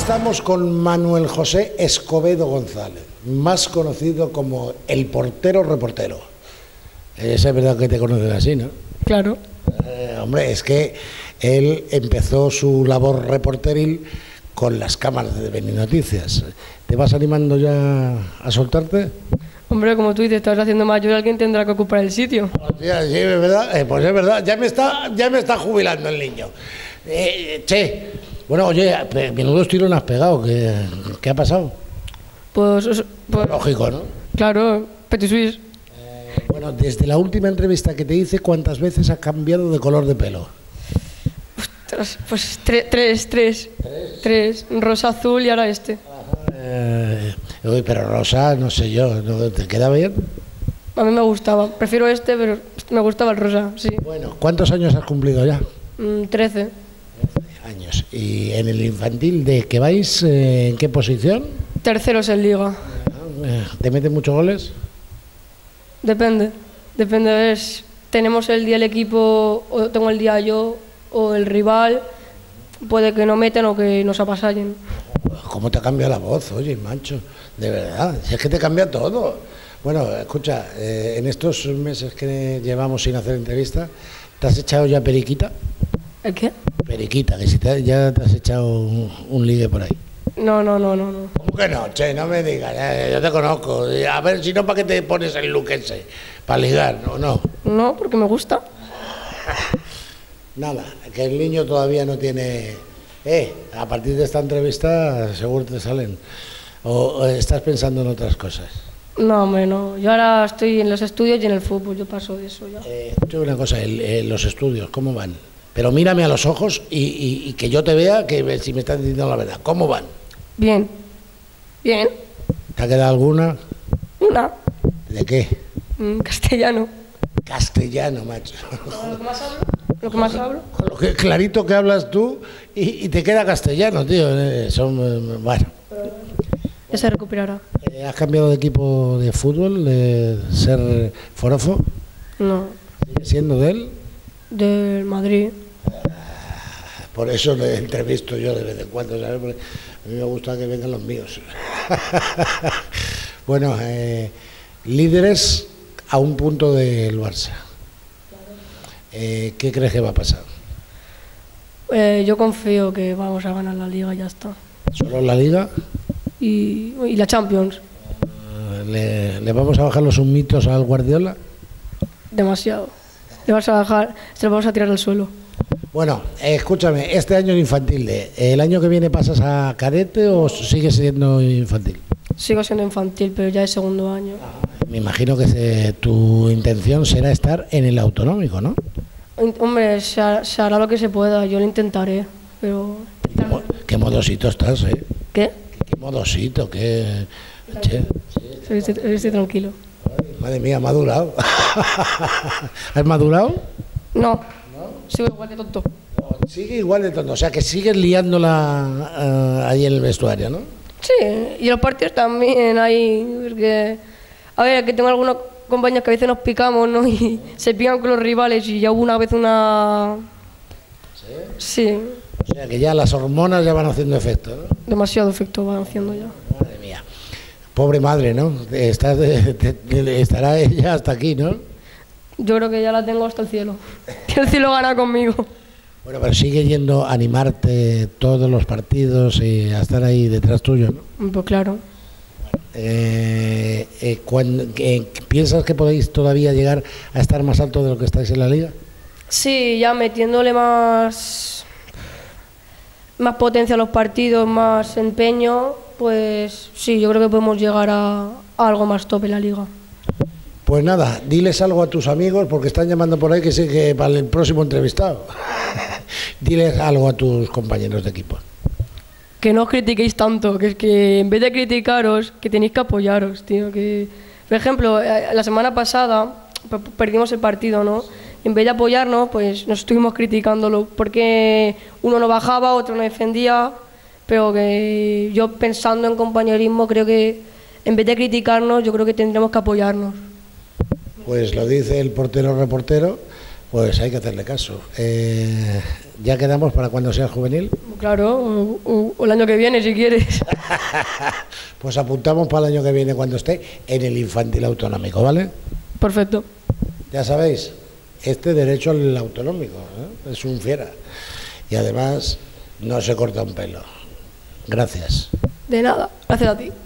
Estamos con Manuel José Escobedo González, más conocido como el portero reportero. Es verdad que te conocen así, ¿no? Claro. Hombre, es que él empezó su labor reporteril con las cámaras de Beni Noticias. ¿Te vas animando ya a soltarte? Hombre, como tú dices, estás haciendo mayor, alguien tendrá que ocupar el sitio. Hostia, sí, es verdad. Pues es verdad, ya me está jubilando el niño. Che, bueno, oye, menudos tiros has pegado. ¿Qué ha pasado? Pues lógico, ¿no? Claro, Petit Suisse. Bueno, desde la última entrevista que te hice, ¿cuántas veces has cambiado de color de pelo? Ostras, pues tres. Rosa, azul y ahora este. Pero rosa, no sé yo, ¿no te queda bien? A mí me gustaba. Prefiero este, pero me gustaba el rosa, sí. Bueno, ¿cuántos años has cumplido ya? 13. Años. ¿Y en el infantil de que vais, en qué posición? Terceros en liga. ¿Te meten muchos goles? Depende, ves, tenemos el día el equipo, o tengo el día yo, o el rival, puede que no meten o que nos apasallen. ¿Cómo te cambia la voz, oye, macho? De verdad, si es que te cambia todo. Bueno, escucha, en estos meses que llevamos sin hacer entrevista, ¿te has echado ya periquita? ¿El qué? Periquita, que si ya te has echado un ligue por ahí. No. ¿Cómo que no? Che, no me digas, yo te conozco. A ver, si no, ¿para qué te pones el look ese? ¿Para ligar o no? No, porque me gusta. Nada, que el niño todavía no tiene... a partir de esta entrevista seguro te salen. ¿O estás pensando en otras cosas? No, hombre, no. Yo ahora estoy en los estudios y en el fútbol, yo paso de eso ya. Escucha una cosa, los estudios, ¿cómo van? Pero mírame a los ojos y que yo te vea, que si me estás diciendo la verdad, ¿cómo van? Bien. ¿Te ha quedado alguna? Una. ¿De qué? Castellano. Castellano, macho. ¿Lo que más hablo? Con lo que clarito que hablas tú y te queda castellano, tío. Bueno. Ya se recuperará. ¿Has cambiado de equipo de fútbol, de ser forofo? No. ¿Sigue siendo de él? Del Madrid. Por eso le entrevisto yo de vez en cuando, ¿sabes? Porque a mí me gusta que vengan los míos. Bueno, líderes a un punto del Barça. ¿Qué crees que va a pasar? Yo confío que vamos a ganar la Liga y ya está. ¿Solo la Liga? Y la Champions. ¿Le vamos a bajar los humitos al Guardiola? Demasiado. Le vas a bajar, se lo vamos a tirar al suelo. Bueno, escúchame, este año es infantil. ¿El año que viene pasas a cadete o sigues siendo infantil? Sigo siendo infantil, pero ya es segundo año. Me imagino que tu intención será estar en el autonómico, ¿no? Hombre, se hará lo que se pueda, yo lo intentaré, pero... ¿Qué modosito estás, eh? ¿Qué? ¿Qué modosito? ¿Qué...? Che. Estoy tranquilo. Madre mía, madurado. ¿Has madurado? No, sigo igual de tonto. Sigue igual de tonto, o sea que sigues liándola ahí en el vestuario, ¿no? Sí, y los partidos también ahí, porque... A ver, que tengo algunos compañeros que a veces nos picamos, ¿no? Y se pican con los rivales y ya hubo una vez una... Sí. O sea que ya las hormonas ya van haciendo efecto, ¿no? Demasiado efecto van haciendo ya. Madre mía. Pobre madre, ¿no? Estará ella hasta aquí, ¿no? Yo creo que ya la tengo hasta el cielo. Que el cielo gana conmigo. Bueno, pero sigue yendo a animarte todos los partidos y a estar ahí detrás tuyo, ¿no? Pues claro. ¿Piensas que podéis todavía llegar a estar más alto de lo que estáis en la liga? Sí, ya metiéndole más potencia a los partidos, más empeño, pues sí, yo creo que podemos llegar a algo más top en la liga. Pues nada, diles algo a tus amigos porque están llamando por ahí que sé que para el próximo entrevistado. Diles algo a tus compañeros de equipo. Que no os critiquéis tanto, que es que en vez de criticaros, que tenéis que apoyaros, tío. Que, por ejemplo, la semana pasada perdimos el partido, ¿no? En vez de apoyarnos, pues nos estuvimos criticándolo, porque uno no bajaba, otro no defendía, pero que yo pensando en compañerismo creo que en vez de criticarnos, yo creo que tendremos que apoyarnos. Pues lo dice el portero reportero. Pues hay que hacerle caso. ¿Ya quedamos para cuando sea juvenil? Claro, o el año que viene, si quieres. Pues apuntamos para el año que viene cuando esté en el infantil autonómico, ¿vale? Perfecto. Ya sabéis, este derecho al autonómico, es un fiera. Y además no se corta un pelo. Gracias. De nada, gracias a ti.